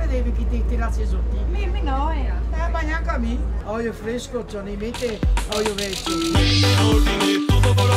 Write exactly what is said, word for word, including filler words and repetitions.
devi che ti tirassi sotto. Mimmi no, eh. Eh, ma neanche a me. Olio fresco, c'ho nei mette olio vecchio.